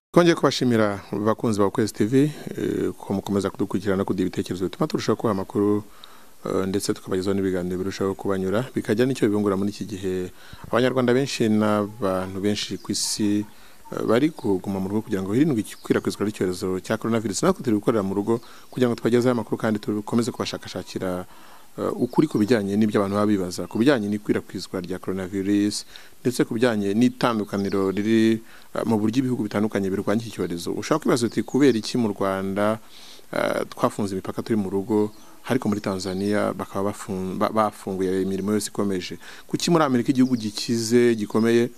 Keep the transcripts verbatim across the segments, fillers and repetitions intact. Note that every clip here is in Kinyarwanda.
Kongeye kubashimira bakunzi ba Kwezi T V ko mukomeza kudukurikirana kugira ibitekerezo bituma turushaho kuba amakuru ndetse tukabagezaho n'ibiganiro birushaho kubanyura bikajya n'icyo bibungura muri iki gihe abanyarwanda benshi n'abantu benshi ku isi bari kuguma mu rugo kugira ngo hirindwe ikwirakwizwa ry'icyorezo cya coronavirus. Natwe turi gukorera mu rugo kugira ngo tubagezeho amakuru kandi tukomeze kubashakashakira ukuri ku bijyanye n'ibyo abantu baba bibaza ku bijyanye n'ikwirakwizwa rya coronavirus ndetse ku bijyanye n'itandukaniro riri mu buryo ibihugu bitandukanye birwanya iki cyorezo. Ushaka kwibaza uti kubera iki mu Rwanda twafunze imipaka turi mu rugo ariko muri Tanzania bakaba bafunguye imirimo yose ikomeje? Kuki muri Amerika igihugu gikize gikomeye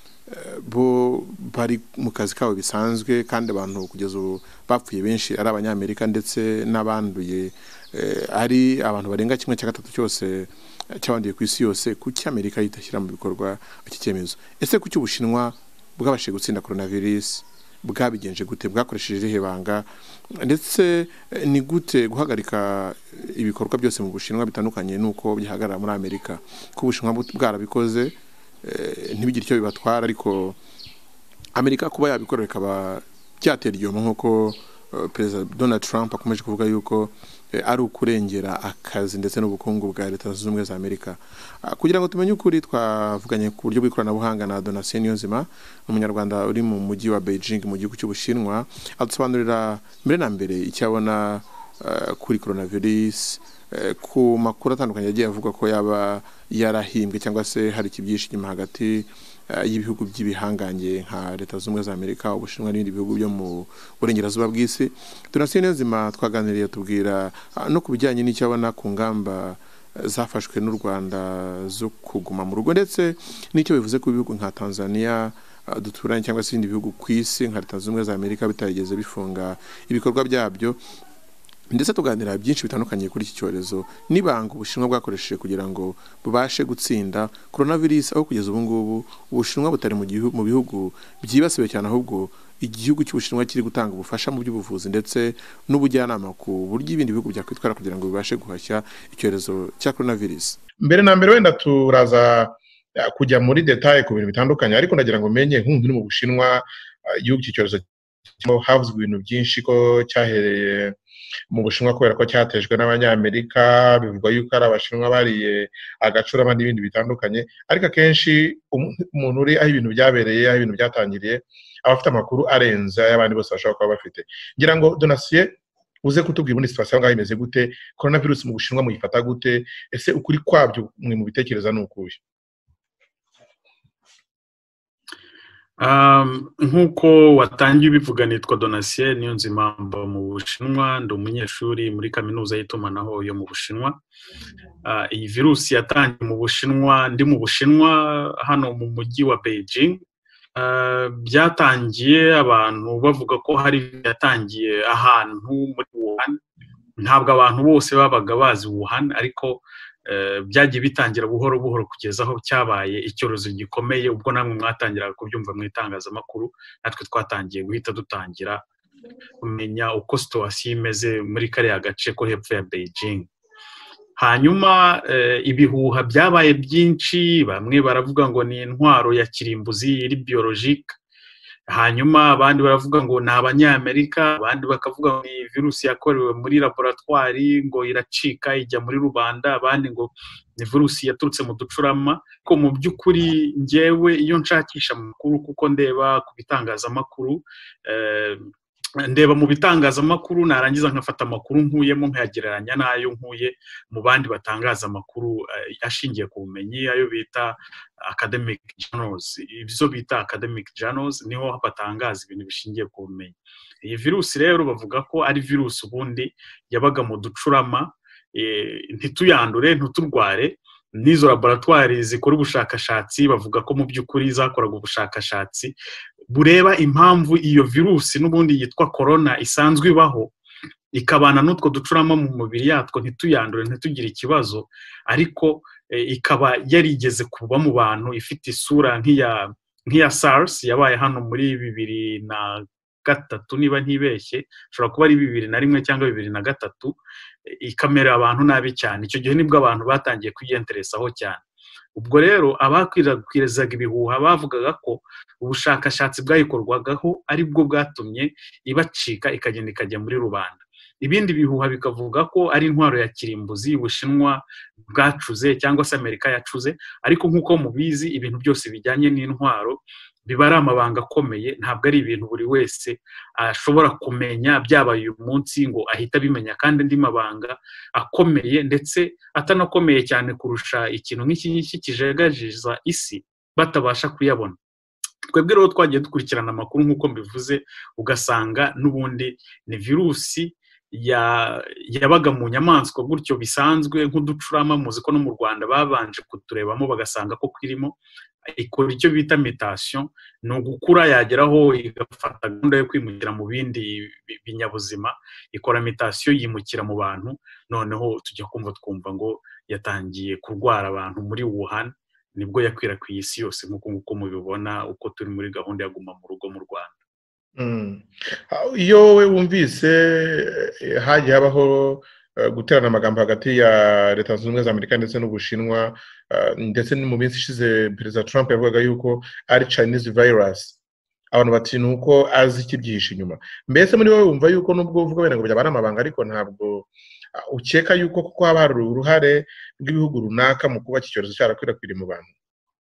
bo bari mu kazi kabo bisanzwe kandi abantu kugeza ubu bapfuye benshi ari abanyamerika ndetse n'abanduye ari abantu barenga kimwe cya gatatu cyose cyabanduye ku isi yose? Kuki Amerika yitashyira mu bikorwa iki cyemezo? Ese kuki Ubushinwa bwabashije gutsinda coronavirus bwabigenje gute? Bwakoresheje irihe banga? Ndetse ni gute guhagarika ibikorwa byose mu Bushinwa bitandukanye nuko bihagarara muri Amerika? Ko Ubushinwa bwarabikoze ntibigire icyo bibatwara ariko Amerika kuba yabikorera ikaba byatera igihombo nk'uko Perezida Donald Trump akomeje kuvuga yuko ari ukurengera akazi ndetse n'ubukungu bwa Leta Zunze Ubumwe za Amerika. Kugira ngo tumenye ukuri twavuganye ku buryo bw'ikoranabuhanga na Donatien Niyonzima, umunyarwanda uri mu mujyi wa Beijing mu gihugu cy'Ubushinwa, adusobanurira mbere na mbere icyo abona kuri coronavirus ku makuru atandukanye yagiye avuga ko yaba yarahimbwe cyangwa se hari ikibyinshi inyuma hagati y'ibihugu by'ibihanganye nka Leta Zunze Ubumwe za Amerika, Ubushinwa n'ibindi bihugu byo mu burengerazuba bw'isi. Donatien Niyonzima twaganiriye tubwira no ku bijyanye n'icyo abona ku ngamba zafashwe n'u Rwanda zo kuguma mu rugo ndetse n'icyo bivuze ku bihugu nka Tanzania duturanye cyangwa se ibindi bihugu ku isi nka Leta Zunze Ubumwe za Amerika bitarigeze bifunga ibikorwa byabyo. Ndetse tuganira byinshi bitandukanye kuri iki cyorezo nibanga Ubushinwa bwakoresheje kugira ngo bubashe gutsinda coronavirus, aho kugeza ubu ngubu Ubushinwa butari mu gihugu mu bihugu byibasiwe cyane, ahubwo igihugu cy'Ubushinwa kiri gutanga ubufasha mu by'ubuvuzi ndetse n'ubujyanama ku buryo ibindi bihugu byakwitwara kugira ngo bibashe guhashya icyorezo cya coronavirus. Mbere na mbere wenda turaza kujya muri detail ku bintu bitandukanye, ariko ndagira ngo menye nk'undi mu Bushinwa igihugu cy'icyorezo havuzwe ibintu byinshi ko cyahereye mu Bushinwa kubera ko cyatejwe n'abanyamerika, bivugwa yuko ari Abashinwa bariye agacurama n'ibindi bitandukanye, ariko akenshi umuntu uri aho ibintu byabereye aho ibintu byatangiriye abafite amakuru arenze y'abandi bose bashobora kuba bafite. Ngira ngo Donatien uze kutubwira ubundi situation ngaho imeze gute, coronavirus mu Bushinwa muyifata gute, ese ukuri kwabyo mwe mu bitekereza n'ukuye? Um, nkuko watangiye bivuga nitwa Donatien Niyonzima mu Bushinwa, ndi umunyeshuri muri kaminuza y'itumanaho yo mu Bushinwa. Uh, iyi virusi yatangiye mu Bushinwa, ndi mu Bushinwa hano mu mujyi wa Beijing. Uh, byatangiye abantu bavuga ko hari yatangiye ahantu muri Wuhan. Ntabwo abantu bose babaga bazi Wuhan, ariko byagiye bitangira buhoro buhoro kugeza aho cyabaye icyorezo gikomeye. Ubwo namwe mwatangira kubyumva mu itangazamakuru, natwe twatangiye guhita dutangira kumenya uko situation imeze muri kariya gace ko hepfo ya Beijing. Hanyuma ibihuha byabaye byinshi, bamwe baravuga ngo ni intwaro ya kirimbuzi iri biologique, hanyuma abandi baravuga ngo ni Abanyamerika, abandi bakavuga ngo ni virusi yakorewe muri laboratoire ngo iracika ijya muri rubanda, abandi ngo ni virusi yaturutse mu ducurama. Ko mu by'ukuri njyewe iyo nshakisha amakuru, kuko ndeba ku bitangazamakuru, eh, ndeba mu bitangazamakuru narangiza nkafata amakuru nkuyemo nkayagereranya n'ayo nkuye mu bandi batangaza amakuru ashingiye ku bumenyi, ayo bita academic journals. Ibyo bita academic journals niho batangaza ibintu bishingiye ku bumenyi. Iyi virusi rero bavuga ko ari virusi ubundi yabaga mu ducurama, e, ntituyandure ntuturware. Nizo laboratoire zikora ubushakashatsi bavuga ko mu by'ukuri zakoraga ubushakashatsi bureba impamvu iyo virusi n'ubundi yitwa corona isanzwe ibaho, ikabana n'utwo ducurama mu mubiri yatwo ntituyandure ntitugire ikibazo, ariko e, ikaba yarigeze kuba mu bantu ifite isura nk'iya nk'iya SARS yabaye hano muri bibiri na gatatu niba ntibeshye, ushobora kuba ari bibiri na rimwe cyangwa bibiri na gatatu, ikamera abantu nabi cyane. Icyo gihe nibwo abantu batangiye kwiyenteresaho cyane. ubwo rero abakwirakwirizaga ibihuha bavugaga ko ubushakashatsi bwayikorwagaho ari bwo bwatumye ibacika ikagenda ikajya muri rubanda. Ibindi bihuha bikavuga ko ari intwaro ya kirimbuzi Ubushinwa bwacuze cyangwa se Amerika yacuze, ariko nk'uko mubizi ibintu byose bijyanye n'intwaro biba ari amabanga akomeye, ntabwo ari ibintu buri wese ashobora kumenya byabaye uyu munsi ngo ahita abimenya, kandi andi mabanga akomeye ndetse atanakomeye cyane kurusha ikintu nk'iki ngiki kijagajiza isi batabasha kuyabona. Twebwe rero twagiye dukurikirana amakuru nk'uko mbivuze, ugasanga n'ubundi ni virusi yabaga mu nyamaswa gutyo bisanzwe nk'uducurama, muzi ko no mu Rwanda babanje kuturebamo bagasanga ko kwirimo, ikora icyo bita mutation, ni ugukura yageraho igafata gahunda yo kwimukira mu bindi binyabuzima, ikora mutation yimukira mu bantu, noneho tujya kumva twumva ngo yatangiye kurwara abantu muri Wuhan, nibwo yakwirakwiye isi yose nk'uko nguko mubibona uko turi muri gahunda ya guma mu rugo mu Rwanda. Iyo wowe wumvise hagiye habaho guterana amagambo hagati ya Leta Zunze Ubumwe za Amerika ndetse n'Ubushinwa, ndetse mu minsi ishize Perezida Trump yavugaga yuko ari Chinese virus, abantu bati ni uko azi ikibyihishe inyuma. Mbese muri wowe wumva yuko nubwo uvuga wenda ngo byaba ari amabanga, ariko ntabwo ukeka yuko kuko haba hari uruhare rw'ibihugu runaka mu kuba iki cyorezo cyarakwirakwiriye mu bantu?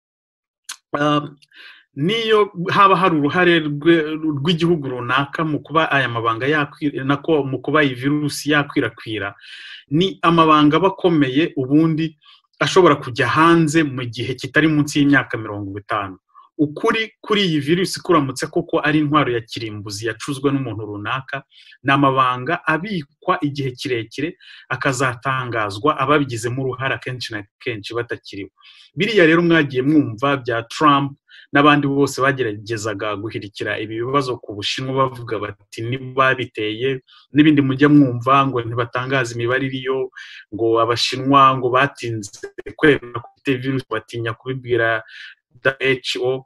Niyo haba hari uruhare rw'igihugu runaka mu kuba aya mabanga yakwira nako mu kuba iyi virusi yakwirakwira, ni amabanga bakomeye ubundi ashobora kujya hanze mu gihe kitari munsi y'imyaka mirongo itanu. Ukuri kuri iyi virusi kuramutse koko ari intwaro ya kirimbuzi yacuzwe n'umuntu runaka, ni amabanga abikwa igihe kirekire akazatangazwa ababigizemo uruhara kenshi na kenshi batakiriho. Biriya rero mwagiye mwumva bya Trump n'abandi bose bageragezaga guhirikira ibi bibazo ku Bushinwa bavuga bati niba biteye, n'ibindi mujya mwumva ngo ntibatangaza imibare iriyo, ngo Abashinwa ngo batinze kwemera ko bafite virusi batinya kubibwira W H O.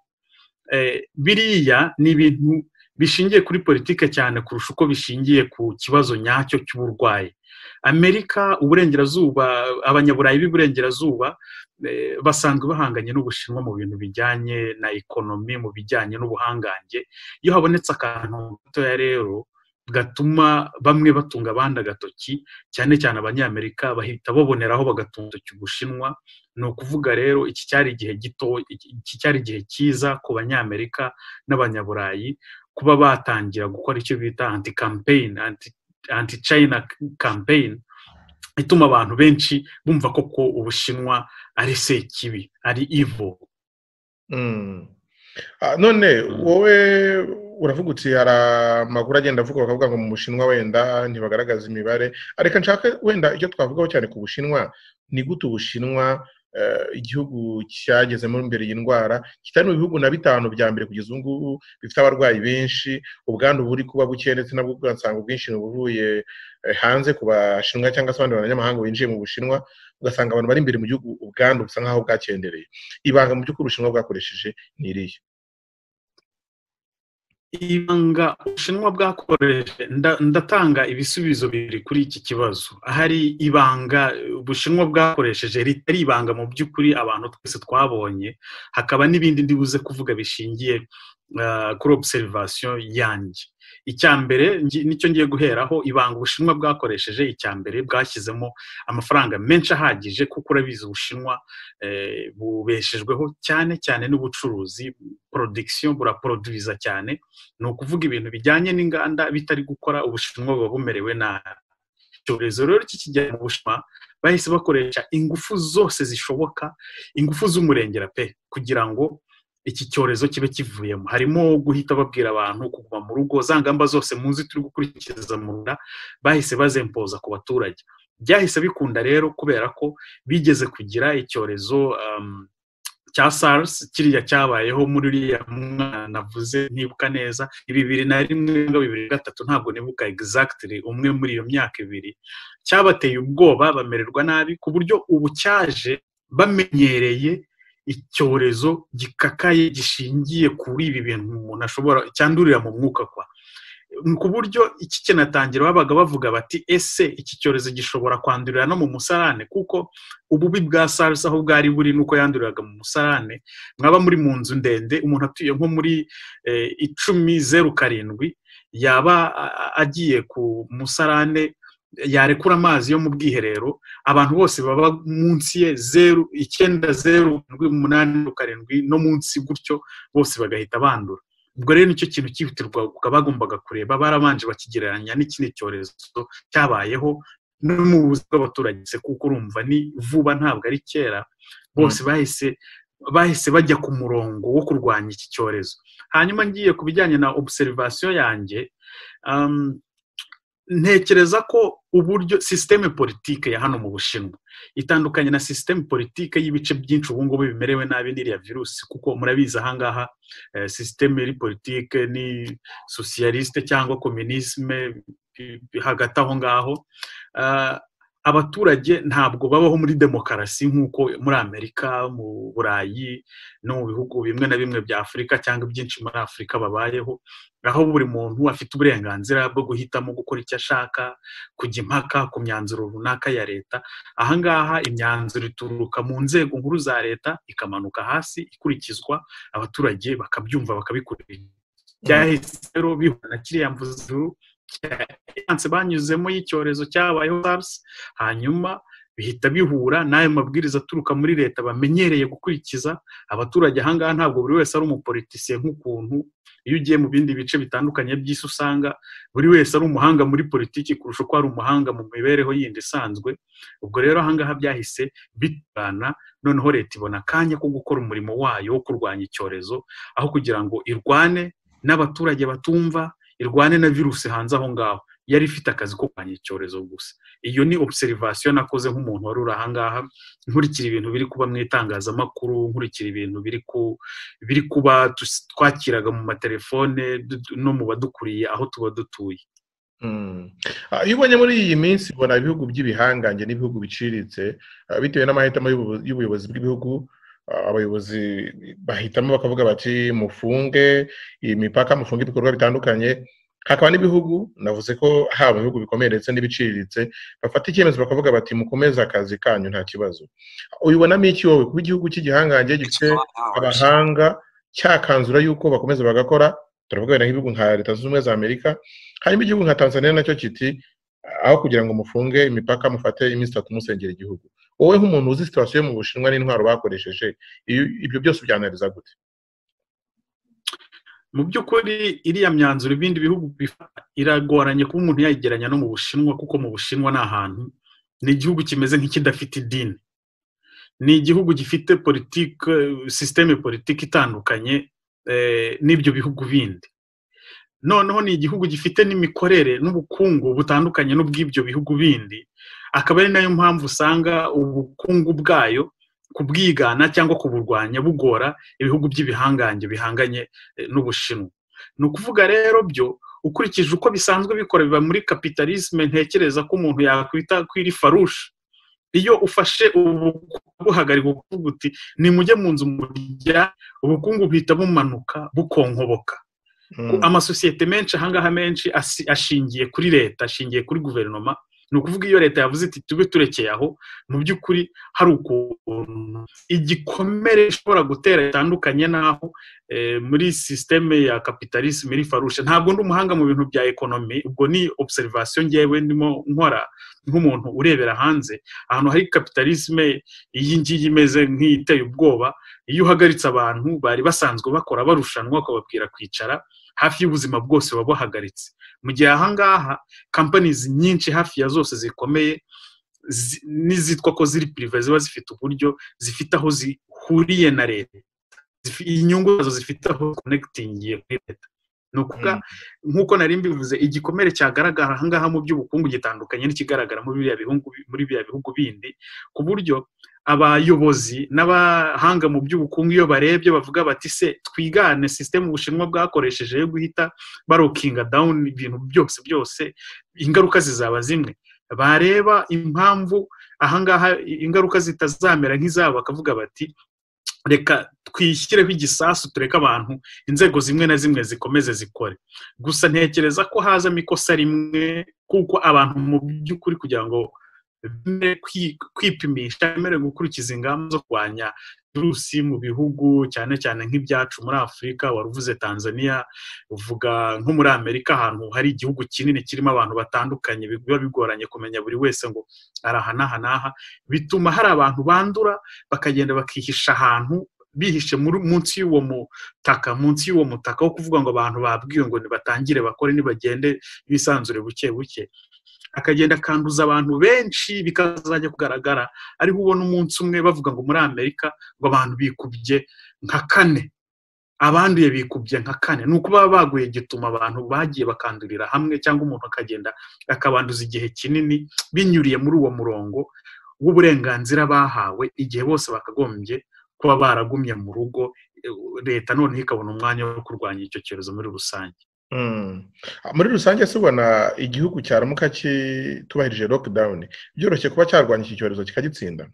Biriya ni ibintu bishingiye kuri politike cyane kurusha uko bishingiye ku kibazo nyacyo cy'uburwayi. Amerika, uburengerazuba, abanyaburayi b'iburengerazuba basanzwe bahanganye n'Ubushinwa mu bintu bijyanye na ekonomi, mu bijyanye n'ubuhangange. Iyo habonetse akantu gatoya rero gatuma bamwe batunga abandi agatoki, cyane cyane abanyamerika bahita baboneraho bagatunga Ubushinwa. Ni ukuvuga rero iki cyari igihe gito, iki cyari igihe cyiza ku banyamerika n'abanyaburayi kuba batangira gukora icyo bita anti campaign, anti anti China campaign, ituma abantu benshi bumva koko Ubushinwa ari sekibi, ari evil. Mm. Ah, none wowe uravuga uti hari amakuru agenda avuga bakavuga ngo mu Bushinwa wenda ntibagaragaza imibare, ariko nshaka wenda icyo twavugaho cyane ku Bushinwa ni gute Ubushinwa igihugu cyagezemo imbere y'indwara kitari mu bihugu na bitanu bya mbere kugeza ubu ngubu bifite abarwayi benshi, ubwandu buri kuba buke ndetse nabwo ugasanga ubwinshi buvuye hanze ku Bashinwa cyangwa se abandi banyamahanga binjiye mu Bushinwa, ugasanga abantu bari imbere mu gihugu ubwandu busa nkaho bwakendereye. Ibanga mu by'ukuri Ubushinwa bwakoresheje ni irihe? Ibanga Ubushinwa bwakoresheje, ndatanga ibisubizo bibiri kuri iki kibazo. Hari ibanga Ubushinwa bwakoresheje ritari ibanga mu by'ukuri abantu twese twabonye, hakaba n'ibindi ndibuze kuvuga bishingiye kuri observation yanjye. Icyambere nicyo ngiye guheraho, ibanga Ubushinwa bwakoresheje, icyambere bwashyizemo amafaranga menshi ahagije, kuko urabizi Ubushinwa bubeshejweho cyane cyane n'ubucuruzi, production, buraproduiza cyane. Ni ukuvuga ibintu bijyanye n'inganda bitari gukora, Ubushinwa buba bumerewe nabi. Icyorezo rero kikijya mu Bushinwa bahise bakoresha ingufu zose zishoboka, ingufu z'umurengera pe, kugira ngo iki cyorezo kibe kivuyemo. Harimo guhita babwira abantu kuguma mu rugo, za ngamba zose muzi turi gukurikiza mu Rwanda bahise bazempoza ku baturage. Byahise bikunda rero kubera ko bigeze kugira icyorezo um, cya SARS, kiriya cyabayeho muri uriya mwana navuze ntibuka neza, bibiri na rimwe ngo bibiri na gatatu, ntabwo nibuka exactly, umwe muri iyo myaka ibiri, cyabateye ubwoba bamererwa nabi ku buryo ubu cyaje bamenyereye icyorezo gikakaye gishingiye kuri ibi bintu umuntu ashobora cyandurira mu mwuka kwa. ku buryo iki kinatangira babaga bavuga bati ese iki cyorezo gishobora kwandurira no mu musarane, kuko ububi bwa SARS aho bwari buri nuko yanduriraga mu musarane. Mwaba muri mu nzu ndende, umuntu atuye nko muri icumi zeru karindwi yaba agiye ku musarane yarekura amazi yo mu bwiherero, abantu bose baba munsi ye zeru icyenda zeru umunani karindwi no munsi gutyo bose bagahita bandura. Ubwo rero nicyo kintu cyihutirwa bagombaga kureba, barabanje bakigereranya n'ikindi cyorezo cyabayeho no mu buzima bw'abaturage, kuko urumva ni vuba ntabwo ari kera. Bose bahise bahise bajya ku murongo wo kurwanya iki cyorezo. Hanyuma ngiye ku bijyanye na observation yanjye, um, ntekereza ko uburyo systeme politique ya hano mu Bushinwa itandukanye na systeme politique y'ibice byinshi ubu ngubu bimerewe nabi n'iriya virusi, kuko murabizi ahangaha eh, systeme iri politique ni socialiste cyangwa communisme hagati aho ngaho. Uh, abaturage ntabwo babaho muri demokarasi nk'uko muri Amerika, mu Burayi no mu bihugu bimwe na bimwe bya Afurika cyangwa byinshi muri Afurika babayeho, aho buri muntu afite uburenganzira bwo guhitamo gukora icyo ashaka, kujya impaka ku myanzuro runaka ya leta. Ahangaha imyanzuro ituruka mu nzego nkuru za leta ikamanuka hasi ikurikizwa, abaturage bakabyumva bakabikurikira. Byahise rero bihana kiriya mvuzuru cyanse banyuzemo y'icyorezo cyabayeho SARS, hanyuma bihita bihura n'ayo mabwiriza aturuka muri leta bamenyereye gukurikiza. Abaturage ahangaha ntabwo buri wese ari umupolitisiye nk'ukuntu iyo ugiye mu bindi bice bitandukanye by'isi usanga buri wese ari umuhanga muri politiki kurusha uko ari umuhanga mu mibereho yindi isanzwe. Ubwo rero ahangaha byahise bitana, noneho leta ibona akanya ko gukora umurimo wayo wo kurwanya icyorezo, aho kugira ngo irwane n'abaturage batumva, irwane na virusi hanze aho ngaho, yari ifite akazi ko kurwanya icyorezo gusa. Iyo ni observation nakoze nk'umuntu wari uri ahangaha, nkurikira ibintu biri kuba mu itangazamakuru, nkurikira ibintu biri ku biri kuba twakiraga mu matelefone no mu badukuriye aho tuba dutuye. Iyo ubonye muri iyi minsi ubona ibihugu by'ibihangange n'ibihugu biciriritse, bitewe n'amahitamo y'ubuyobozi bw'ibihugu, abayobozi bahitamo bakavuga bati mufunge imipaka, mufunge ibikorwa bitandukanye. Hakaba n'ibihugu navuze ko haba ibihugu bikomeye ndetse n'ibiciriritse bafata icyemezo bakavuga bati mukomeze akazi kanyu nta kibazo. Uyibonamo iki wowe kuba igihugu cy'igihangange gifite abahanga cyakanzura yuko bakomeza bagakora? Turavuga wenda nk'ibihugu nka Leta Zunze Ubumwe za Amerika, hanyuma igihugu nka Tanzania nacyo kiti aho kugira ngo mufunge imipaka mufate iminsi itatu musengera igihugu. Wowe nk'umuntu uzi situation yo mu Bushinwa n'intwaro bakoresheje, ibyo byose byanariza gute? Mu by'ukuri iriya myanzuro ibindi bihugu iragoranye kuba umuntu yayigeranya no mu Bushinwa, kuko mu Bushinwa ni ahantu, ni igihugu kimeze nk'ikidafite idini, ni igihugu gifite politike, systeme politike itandukanye eh, n'ibyo bihugu bindi. Noneho ni igihugu gifite n'imikorere n'ubukungu butandukanye n'ubw'ibyo bihugu bindi, akaba ari nayo mpamvu usanga ubukungu bwayo kubwigana cyangwa kuburwanya bugora ibihugu by'ibihangange bihanganye n'Ubushinwa. Ni ukuvuga rero byo ukurikije uko bisanzwe bikora biba muri kapitalisme, ntekereza ko umuntu yakwita kwiri farusha. Iyo ufashe ubuhagarika ukuvuga uti ni mujye mu nzu murya, ubukungu bihita bumanuka bukonkoboka. Mm. Amasosiyete menshi ahangaha menshi ashingiye kuri leta, ashingiye kuri guverinoma. Ni ukuvuga iyo leta yavuze iti tube turekeye aho, mu by'ukuri hari ukuntu igikomere ishobora gutera itandukanye naho e, muri systeme ya capitalisme iri farusha. Ntabwo ndi umuhanga mu bintu bya economy, ubwo ni observation ngewe ndimo nkora nk'umuntu urebera hanze. Ahantu hari capitalisme iyi ngiyi imeze nk'iteye ubwoba, iyo uhagaritse abantu bari basanzwe bakora barushanwa ukababwira kwicara, hafi y'ubuzima bwose wabahagaritse. Mu gihe ahangaha companies nyinshi hafi ya zose zikomeye zi, nizitwa ko ziri privé ziba zifite uburyo zifite aho zihuriye na leta, inyungu zazo zifite aho connecting kuri leta. Nukuga nkuko nari mbivuze, igikomere cyagaragara ahangaha mu by'ubukungu gitandukanye n'ikigaragara muri biriya bihugu muri biriya bihugu bindi, ku buryo abayobozi n'abahanga mu by'ubukungu iyo barebye bavuga bati se twigane system Ubushinwa bwakoresheje yo guhita barokinga down ibintu byose byose, ingaruka zizaba zimwe. Bareba impamvu ahangaha ingaruka zitazamera nk'izabo bakavuga bati reka twishyireho igisasu tureke abantu inzego zimwe na zimwe zikomeze zikore. Gusa ntekereza ko hazamo ikosa rimwe, kuko abantu mu by'ukuri kugira ngo kwipimisha bemere gukurikiza ingamba zo kurwanya virusi mu bihugu cyane cyane nk'ibyacu muri Afurika, waruvuze Tanzania, uvuga nko muri Amerika ahantu hari igihugu kinini kirimo abantu batandukanye, biba bigoranye kumenya buri wese ngo arahanahanaha, bituma hari abantu bandura bakagenda bakihisha ahantu, bihishe munsi y'uwo mutaka munsi y'uwo mutaka wo kuvuga ngo abantu babwiwe ngo nibatangire bakore nibagende bisanzure buke buke, akagenda kanduza abantu benshi, bikazajya kugaragara ariho ubona umunsi umwe bavuga ngo muri Amerika ngo abantu bikubye nka kane, abanduye bikubye nka kane. Nuko baba baguye gituma abantu bagiye bakandurira hamwe, cyangwa umuntu akagenda akabanduza igihe kinini binyuriye muri uwo murongo w'uburenganzira bahawe, igihe bose bakagombye kuba baragumye mu rugo, leta noneho ikabona umwanya wo kurwanya icyo cyorezo muri rusange. Muri rusange se ubona igihugu cyaramuka kitubahirije lockdown byoroshye kuba cyarwanya iki cyorezo kikagitsinda?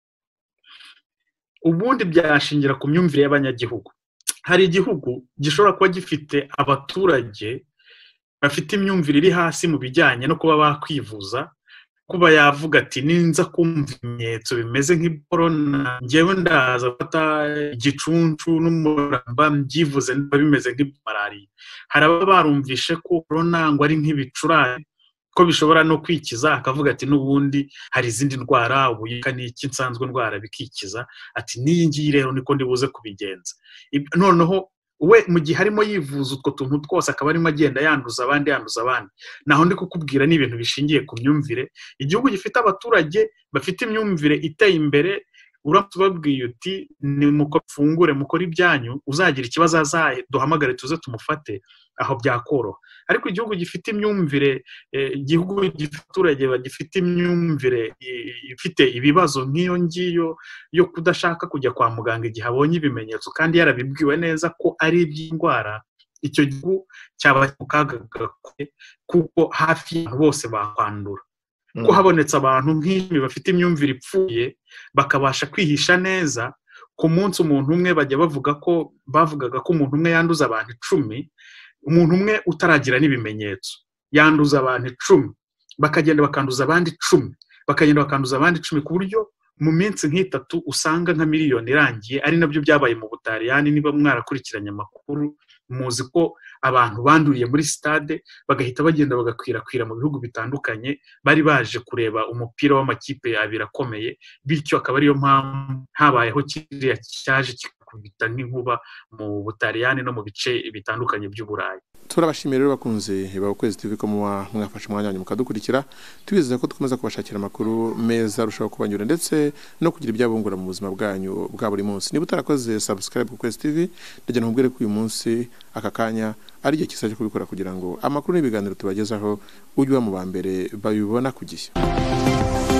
Ubundi byashingira ku myumvire y'abanyagihugu. Hari igihugu gishobora kuba gifite abaturage bafite imyumvire iri hasi mu bijyanye no kuba bakwivuza, kuba yavuga ati ninza kumva ibimenyetso bimeze nk'ikorona ngewe ndaza gufata igicuncu n'umuramba mbyivuze niba bimeze nk'malariya. Hari ababa barumvishe ko korona ngo ari nk'ibicurane, ko bishobora no kwikiza, akavuga ati n'ubundi hari izindi ndwara ubuyika n'iki nsanzwe ndwara bikikiza, ati n'iyi ngiyi rero niko ndibuze kubigenza. Noneho we mu gihe harimo yivuza utwo tuntu twose akaba arimo agenda yanduza abandi yanduza abandi. Naho ndi kukubwira ni ibintu bishingiye ku myumvire. Igihugu gifite abaturage bafite imyumvire iteye imbere, uramutse ubabwiye uti nimufungure mukora ibyanyu, uzagira ikibazo azahe duhamagare tuze tumufate, aho byakoroha. Ariko igihugu gifite imyumvire, igihugu gifite abaturage bagifite imyumvire ifite ibibazo nk'iyo ngiyo yo kudashaka kujya kwa muganga igihe abonye ibimenyetso kandi yarabibwiwe neza ko ari iby'indwara, icyo gihugu cyaba mu kaga gakomeye, kuko hafi y'abantu bose bakwandura. Ko habonetse abantu nk'imi bafite imyumvire ipfuye bakabasha kwihisha neza, ku munsi umuntu umwe bajya bavuga ko bavugaga ko umuntu umwe yanduza abantu icumi, umuntu umwe utaragira n'ibimenyetso yanduza abantu icumi, bakagenda bakanduza abandi icumi, bakagenda bakanduza abandi icumi, ku buryo mu minsi nk'itatu usanga nka miliyoni irangiye. Ari nabyo byabaye mu Butaliyani, niba mwarakurikiranye amakuru muzi ko abantu banduriye muri stade bagahita bagenda bagakwirakwira mu bihugu bitandukanye, bari baje kureba umupira w'amakipe abiri akomeye, bityo akaba ariyo mpamvu habayeho kiriya cyaje kikubita n'inkuba mu Butaliyani no mu bice bitandukanye by'Uburayi. Turabashimira rero bakunze ba Ukwezi T V ko mwafashe umwanya wanyu mukadukurikira, tubizeza ko dukomeza kubashakira amakuru meza arushaho kubanyura ndetse no kugira ibyabungura mu buzima bwanyu bwa buri munsi. Niba utarakoze subscribe ku Ukwezi T V, ndagira nkubwire ko uyu munsi aka kanya ari igihe cyiza cyo kubikora kugira ngo amakuru n'ibiganiro tubagezaho ujye uba mu ba mbere babibona ku gihe.